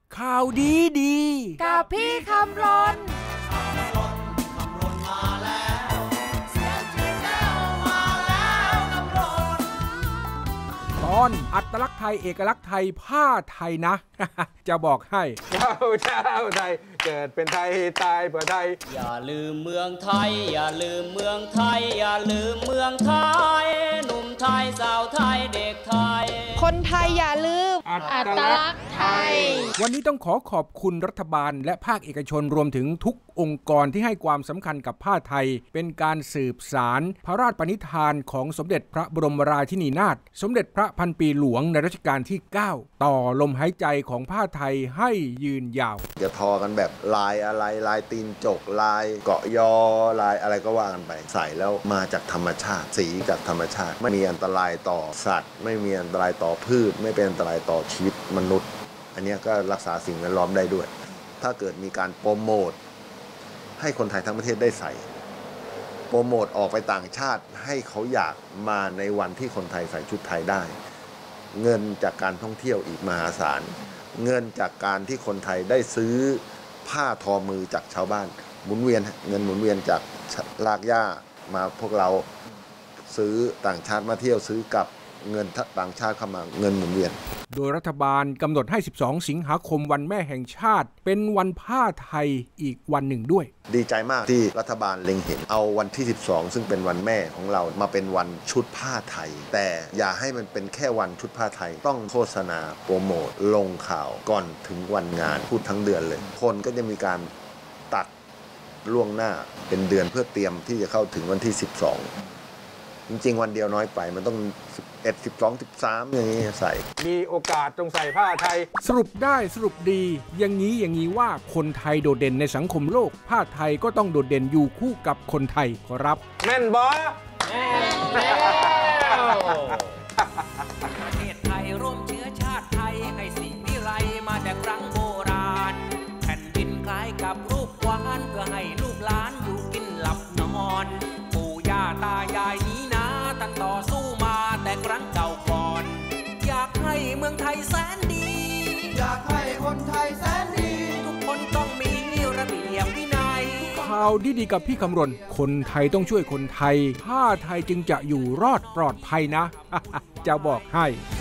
ข่าวดีดีกับพี่คำรนตอนอัตลักษณ์ไทยเอกลักษณ์ไทยผ้าไทยนะ จะบอกให้เจ้าไทยเกิดเป็นไทยตายเพื่อไทยอย่าลืมเมืองไทยอย่าลืมเมืองไทยอย่าลืมเมืองไทยหนุ่มไทยสาวไทยเด็กไทยคนไทยอย่าลืมอัตลักษณ์ไทยวันนี้ต้องขอบคุณรัฐบาลและภาคเอกชนรวมถึงทุกองค์กรที่ให้ความสำคัญกับผ้าไทยเป็นการสืบสานพระราชปณิธานของสมเด็จพระบรมราชินีนาถสมเด็จพระพันปีหลวงในรัชกาลที่9ต่อลมหายใจของผ้าไทยให้ยืนยาวจะทอกันแบบลายอะไรลายตีนจกลายเกาะยอลายอะไรก็ว่ากันไปใส่แล้วมาจากธรรมชาติสีจากธรรมชาติไม่มีอันตรายต่อสัตว์ไม่มีอันตรายต่อพืชไม่เป็นอันตรายต่อชีวิตมนุษย์อันนี้ก็รักษาสิ่งแวดล้อมได้ด้วยถ้าเกิดมีการโปรโมทให้คนไทยทั้งประเทศได้ใส่โปรโมทออกไปต่างชาติให้เขาอยากมาในวันที่คนไทยใส่ชุดไทยได้เงินจากการท่องเที่ยวอีกมหาศาลเงินจากการที่คนไทยได้ซื้อผ้าทอมือจากชาวบ้านหมุนเวียนเงินหมุนเวียนจากรากหญ้ามาพวกเราซื้อต่างชาติมาเที่ยวซื้อกับเงินต่างชาติเข้ามาเงินหมุนเวียนโดยรัฐบาลกำหนดให้12สิงหาคมวันแม่แห่งชาติเป็นวันผ้าไทยอีกวันหนึ่งด้วยดีใจมากที่รัฐบาลเล็งเห็นเอาวันที่12ซึ่งเป็นวันแม่ของเรามาเป็นวันชุดผ้าไทยแต่อย่าให้มันเป็นแค่วันชุดผ้าไทยต้องโฆษณาโปรโมทลงข่าวก่อนถึงวันงานพูดทั้งเดือนเลยคนก็จะมีการตัดล่วงหน้าเป็นเดือนเพื่อเตรียมที่จะเข้าถึงวันที่12จริงๆวันเดียวน้อยไปมันต้อง11 12 13อย่างนี้ใส่มีโอกาสจงใส่ผ้าไทยสรุปได้สรุปดีอย่างนี้ว่าคนไทยโดดเด่นในสังคมโลกผ้าไทยก็ต้องโดดเด่นอยู่คู่กับคนไทยขอรับแม่นบอแม่นแล้วประเทศไทยร่วมเชื้อชาติไทยให้สีวิไลมาแต่ครั้งโบราณแผ่นดินคล้ายกับรูปวานเพื่อให้ลูกหลานอยู่กินหลับนอนปู่ย่าตายายนี้นะตั้งต่อสู้มาแต่ครั้งเก่าก่อนอยากให้เมืองไทยแสนดีอยากให้คนไทยแสนดีทุกคนต้องมีระเบียบวินัยข่าวดีกับพี่คำรณคนไทยต้องช่วยคนไทยผ้าไทยจึงจะอยู่รอดปลอดภัยนะ จะบอกให้